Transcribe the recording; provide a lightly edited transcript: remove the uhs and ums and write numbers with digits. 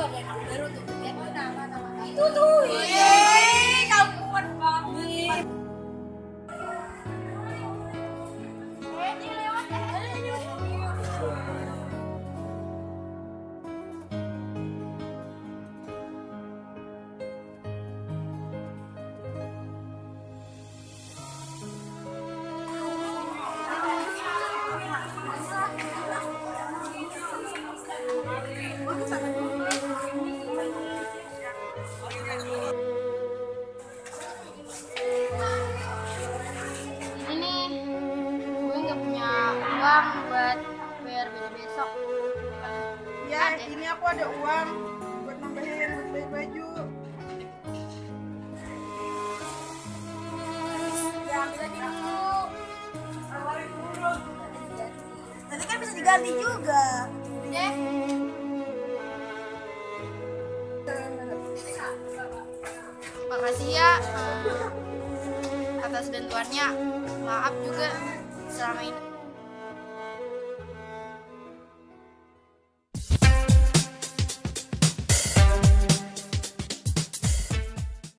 baru tuh lihat tuh nama itu tuh. Kampungan banget. Ini lewat buat bayar baju besok. Ya, ini aku ada uang buat nambahin buat beli baju. Ya, ambil aja dulu. Nanti kan bisa diganti juga. Deh. Makasih ya atas bantuannya. Maaf juga selama ini